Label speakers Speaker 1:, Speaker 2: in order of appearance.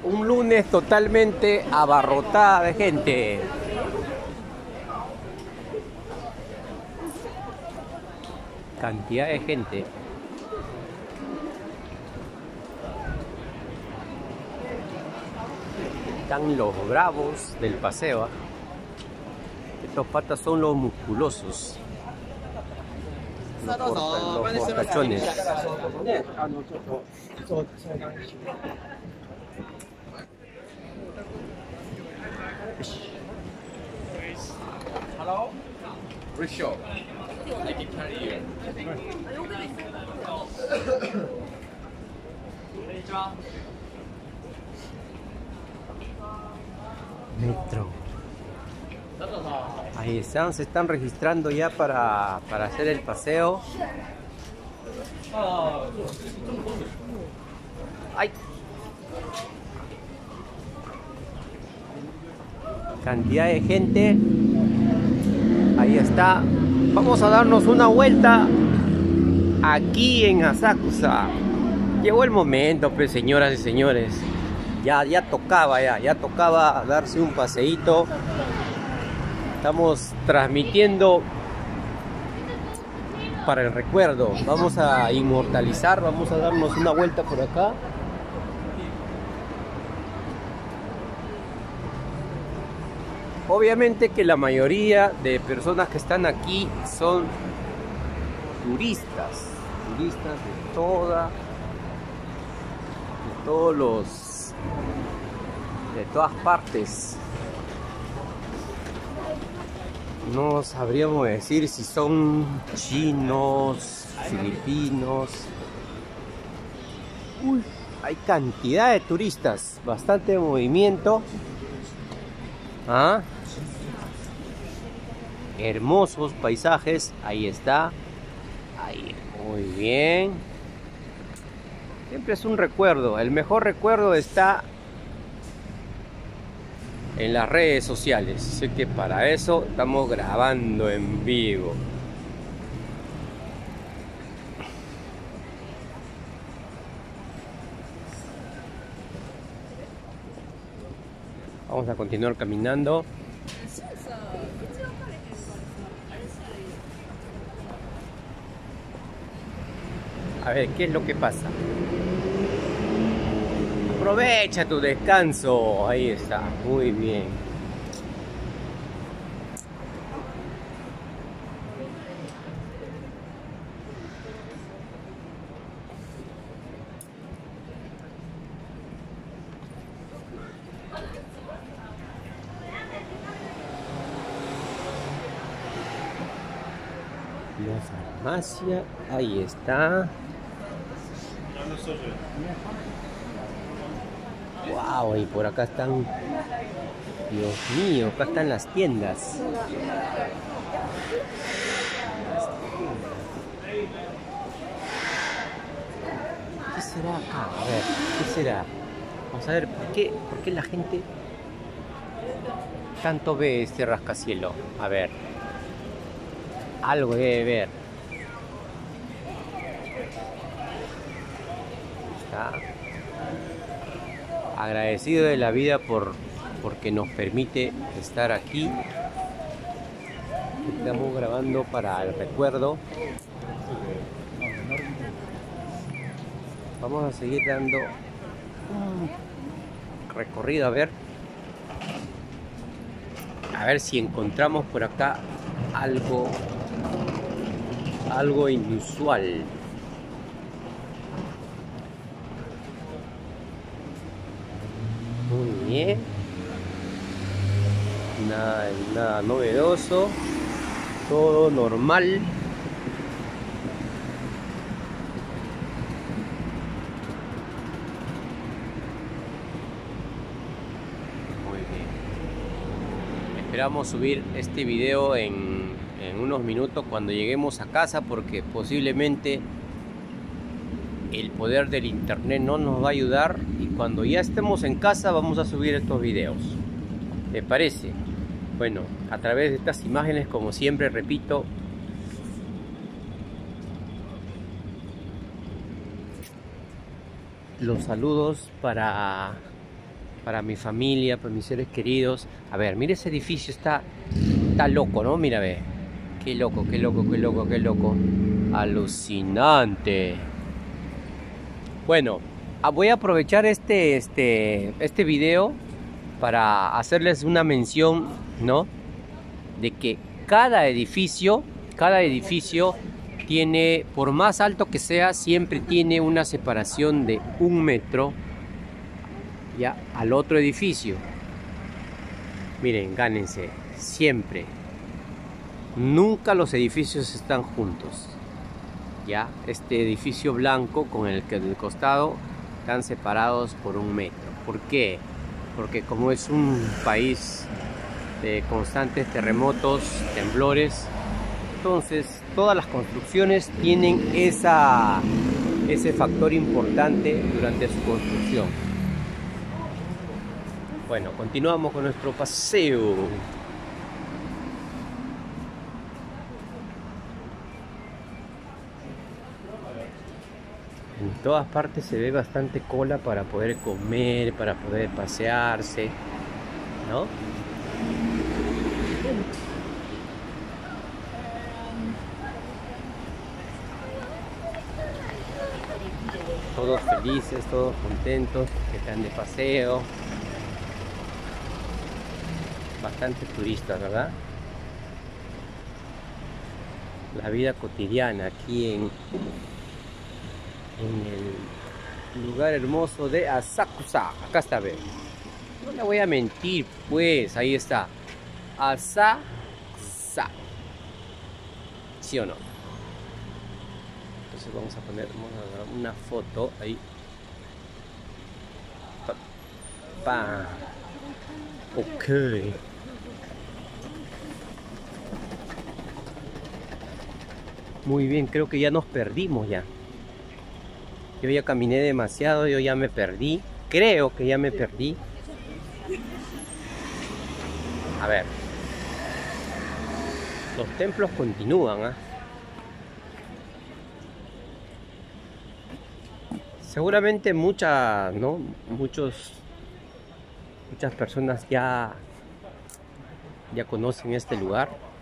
Speaker 1: Un lunes totalmente abarrotada de gente. Cantidad de gente. Están los bravos del paseo. Estos patas son los musculosos. Los fortachones.
Speaker 2: Hello? Risho. I can carry you.
Speaker 1: Metro. Ahí están, se están registrando ya para hacer el paseo. ¡Ay! Cantidad de gente. Ahí está. Vamos a darnos una vuelta aquí en Asakusa. Llegó el momento, pues, señoras y señores. Ya tocaba darse un paseíto. Estamos transmitiendo para el recuerdo. Vamos a inmortalizar, vamos a darnos una vuelta por acá. Obviamente que la mayoría de personas que están aquí son turistas de todas partes. No sabríamos decir si son chinos, filipinos. Uy, hay cantidad de turistas, bastante movimiento. ¿Ah? Hermosos paisajes, ahí está. Ahí, muy bien. Siempre es un recuerdo. El mejor recuerdo está en las redes sociales. Sé que para eso estamos grabando en vivo. Vamos a continuar caminando. A ver, ¿qué es lo que pasa? Aprovecha tu descanso. Ahí está, muy bien. La farmacia, ahí está. Wow, y por acá están, Dios mío, acá están las tiendas. ¿Qué será acá? A ver, ¿qué será? Vamos a ver, ¿por qué la gente tanto ve este rascacielos? A ver, algo debe ver. Está agradecido de la vida porque nos permite estar aquí. Estamos grabando para el recuerdo. Vamos a seguir dando un recorrido a ver si encontramos por acá algo inusual. Muy bien. Nada novedoso. Todo normal. Muy bien. Esperamos subir este video en unos minutos cuando lleguemos a casa, porque posiblemente el poder del internet no nos va a ayudar, y cuando ya estemos en casa vamos a subir estos videos. ¿Te parece? Bueno, a través de estas imágenes, como siempre repito, los saludos para para mi familia, para mis seres queridos. A ver, mira ese edificio, está loco, ¿no? Mira, ve. Qué loco, qué loco, qué loco, qué loco. Alucinante. Bueno, voy a aprovechar este video para hacerles una mención, ¿no? De que cada edificio tiene, por más alto que sea, siempre tiene una separación de 1 metro ya al otro edificio. Miren, gánense, siempre. Nunca los edificios están juntos. Ya, este edificio blanco con el que del costado están separados por 1 metro. ¿Por qué? Porque como es un país de constantes terremotos, temblores, entonces todas las construcciones tienen ese factor importante durante su construcción. Bueno, continuamos con nuestro paseo. En todas partes se ve bastante cola para poder comer, para poder pasearse, ¿no? Todos felices, todos contentos, que están de paseo. Bastantes turistas, ¿verdad? La vida cotidiana aquí en el lugar hermoso de Asakusa. Acá está, ve. No le voy a mentir, pues, ahí está. Asakusa. ¿Sí o no? Entonces vamos a poner una foto ahí. Pa. Ok. Muy bien, creo que ya nos perdimos ya. Yo ya caminé demasiado, yo ya me perdí. Creo que ya me perdí. A ver. Los templos continúan, ¿ah? Seguramente muchas personas ya conocen este lugar.